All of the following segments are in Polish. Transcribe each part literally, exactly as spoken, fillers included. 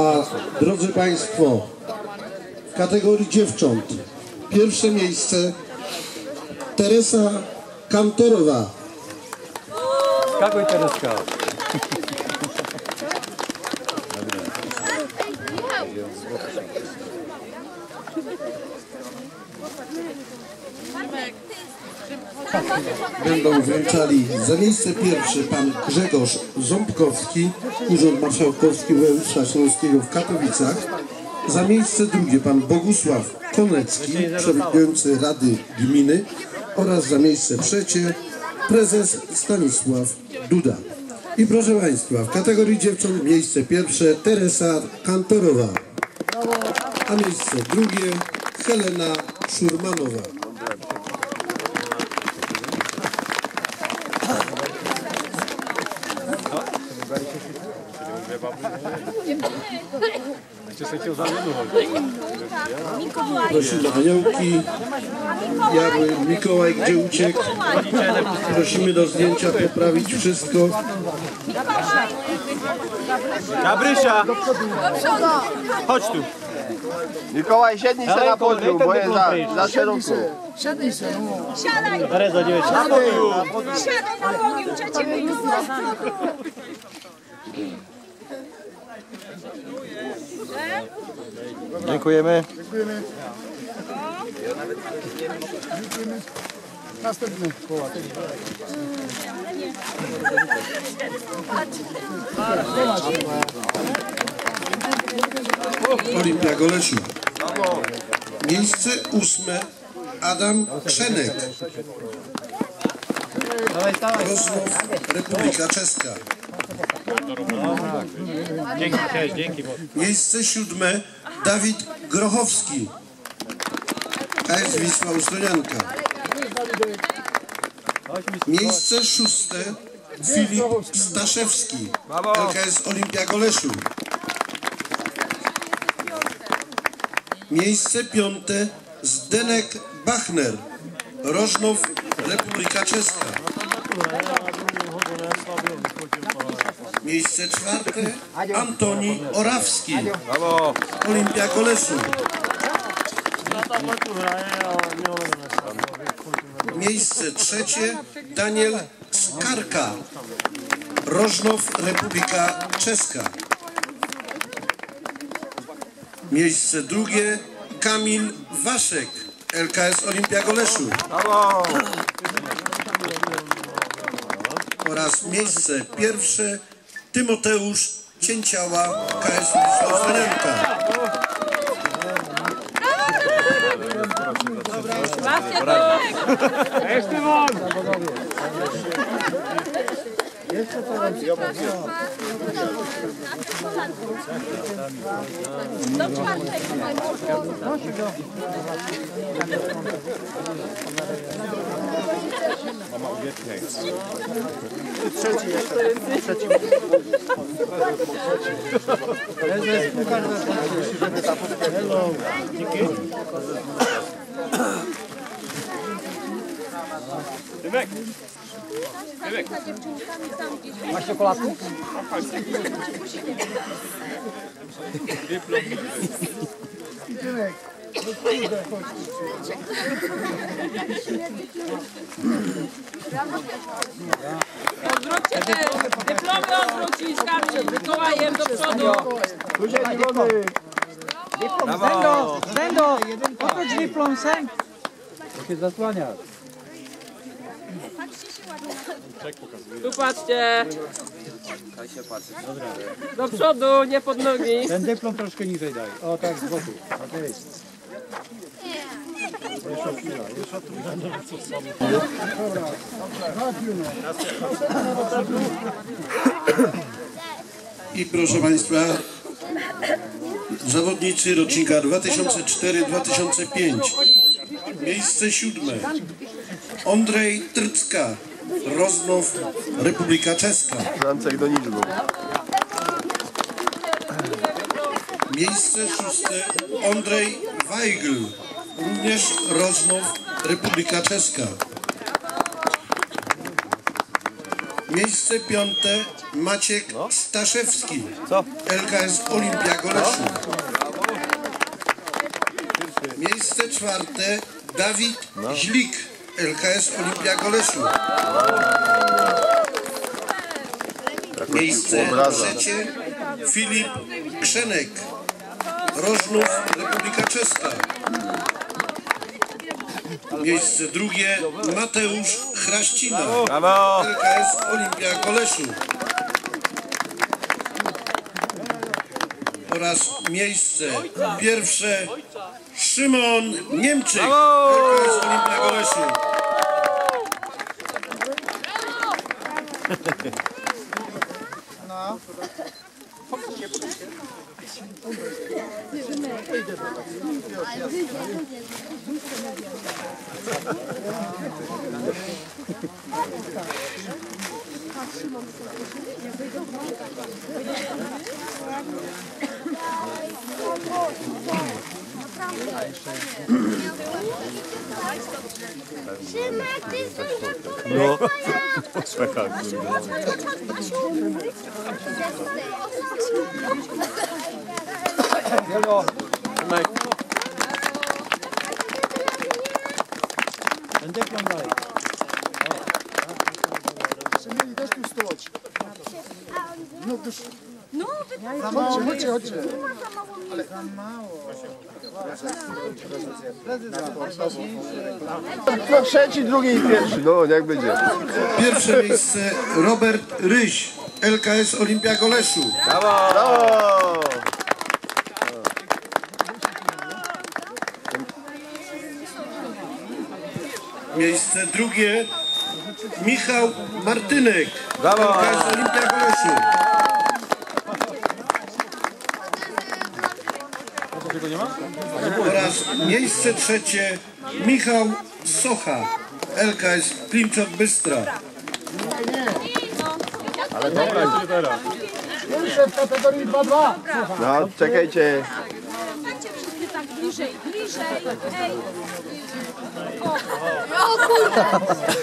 A drodzy Państwo, w kategorii dziewcząt pierwsze miejsce Teresa Kantorowa. Skakuj, Tereska. Będą wręczali za miejsce pierwsze pan Grzegorz Ząbkowski, Urząd Marszałkowski Województwa Śląskiego w Katowicach. Za miejsce drugie pan Bogusław Konecki, przewodniczący Rady Gminy, oraz za miejsce trzecie prezes Stanisław Duda. I proszę Państwa, w kategorii dziewcząt miejsce pierwsze Teresa Kantorowa, a miejsce drugie Helena Szurmanowa. Prosimy aniołki, Jarły, Mikołaj gdzie uciekł? Prosimy do zdjęcia poprawić wszystko. Gabrysia! Chodź tu. Mikołaj, siednij się na podium, bo jest za, za szeroko. Siadaj się, no. Siadaj! Teresa, nie Na podium! Siadaj na podium, trzecie miejsce. Dziękujemy. Dziękujemy. Następny koła. Olimpia Goleszu. Miejsce ósme Adam Krzenek. Rozmów Republika Czeska. Dzięki, cześć, dzięki. Miejsce siódme Dawid Grochowski. K S Wisła Ustronianka. Miejsce szóste Filip Staszewski. L K S Olimpia Goleszu. Miejsce piąte Zdenek Bachner. Rożnow Republika Czeska. Miejsce czwarte Antoni Orawski. Olimpia Goleszu. Miejsce trzecie Daniel Skarka. Rożnow Republika Czeska. Miejsce drugie Kamil Waszek. L K S Olimpia Goleszu. Oraz miejsce pierwsze Tymoteusz Cięciała, K S Wisła Ustronianka. Do czwartego. Trzeci jest. Trzeci. Tymek! Tymek! Masz czekoladkę? Tymek. Odwróćcie te dyplomy, odwrócić karcie Mikołajem do przodu. Zendo, Zendo, otóż dyplom sen. To się zasłania. Tu patrzcie. Do przodu, nie pod nogi. Ten dyplom troszkę niżej daj. O tak, z boku. Okay. I proszę Państwa, zawodnicy rocznika dwa tysiące cztery dwa tysiące pięć. Miejsce siódme Ondrej Trcka. Rożnow Republika Czeska. Francek do liczby. Miejsce szóste Ondrej Weigl. Również Rożnow Republika Czeska. Miejsce piąte Maciek Staszewski, Co? L K S Olimpia Goleszów. Miejsce czwarte Dawid Źlik, L K S Olimpia Goleszów. Miejsce trzecie Filip Krzenek, Rożnów, Republika Czeska. Miejsce drugie Mateusz Chraścina, Brawo! L K S Olimpia Goleszów. Oraz miejsce pierwsze Szymon Niemczyk, L K S Olimpia Goleszów. No. Ten dyplom dalej. No, Chodźcie, chodźcie. No trzeci, drugi i pierwszy, no jak będzie. Pierwsze miejsce Robert Ryś, L K S Olimpia Goleszów. Brawo! Brawo! Miejsce drugie Michał Martynek, Brawo! L K S Olimpia Goleszów. Oraz miejsce trzecie Michał Socha, L K S Klimczok Bystra. Pierwsze w kategorii dwa dwa. No, czekajcie. Chodźcie wszyscy tak bliżej, bliżej. Ej. O, o kurde.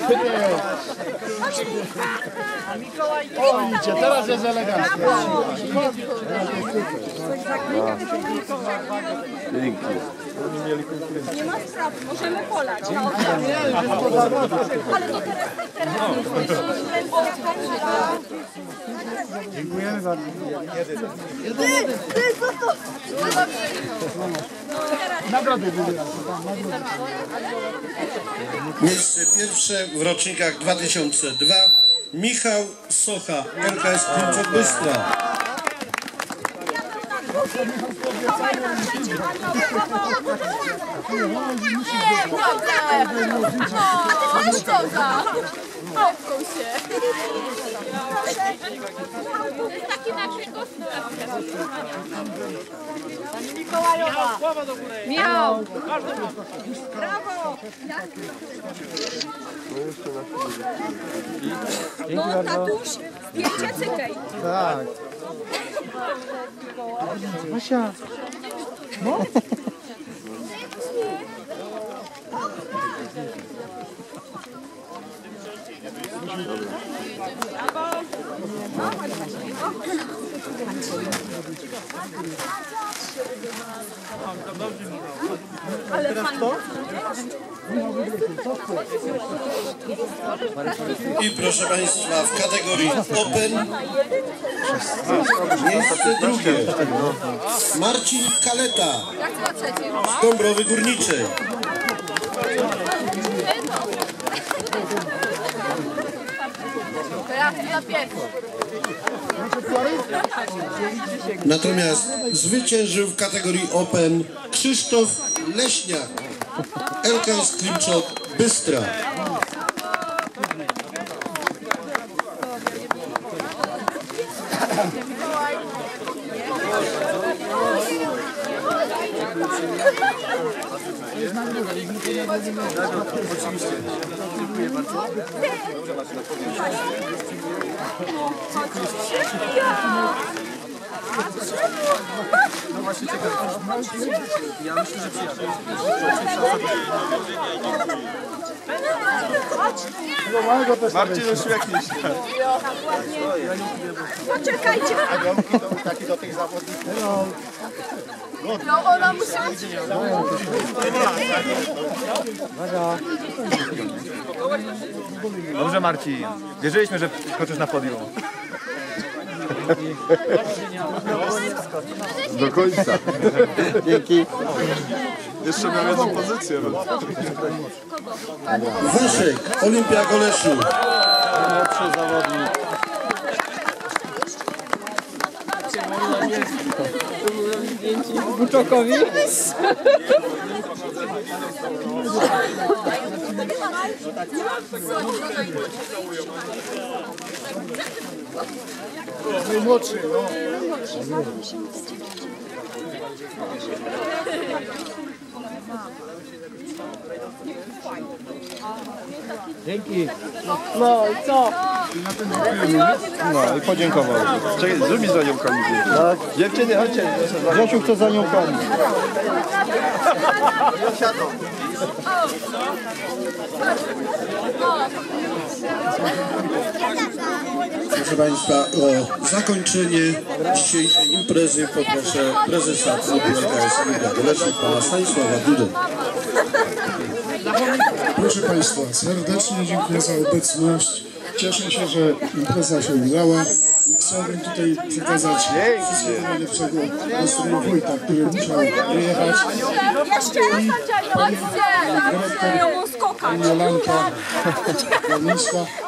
O, idzie, teraz jest elegancko. Dzięki. Nie ma sprawy, możemy polać. No, ale to teraz, teraz. Dziękujemy bardzo. Nagrody były. Miejsce pierwsze w rocznikach dwa tysiące dwa Michał Socha, L K S Klimczok Bystra. Chodź to za! Opką się! Taki nasz Michał! Brawo! No, tatuś, zdjęcie cykej. Tak. Asia. No. Ale fajnie. I proszę Państwa, w kategorii Open miejsce drugie Marcin Kaleta z Dąbrowy Górniczej. Natomiast zwyciężył w kategorii Open Krzysztof Leśniak, L K S Klimczok Bystra. No właśnie ciekawe. Ja myślę, że przyjadę. Marcin, uśmiechnij się. Poczekajcie. Taki do tych zawodników. No ona musi być... Dobrze, Marcin. Wierzyliśmy, że skoczysz na podium. Do końca. Dzięki. Jeszcze miałem jedną pozycję. Waszek, Olimpia Goleszu. Najlepszy zawodnik. Buczokowi? Najmłodszy, no. Dzięki. No i co? No i podziękował. Czekaj, zrób mi z aniołkami. Tak. Dziewczyny, chodźcie. Grzesiu chce za aniołkami. Proszę Państwa, o zakończenie dzisiejszej imprezy poproszę prezesa klubu K S Olimpia Goleszów, pana Stanisława Dudę. Proszę Państwa, serdecznie dziękuję za obecność. Cieszę się, że impreza się udała. Chciałbym tutaj przekazać wszystkiego najlepszego nastroju Wojta, który musiał wyjechać. Jeszcze raz, chodźcie! Chodźcie! Pani Jolanka, rolnictwa.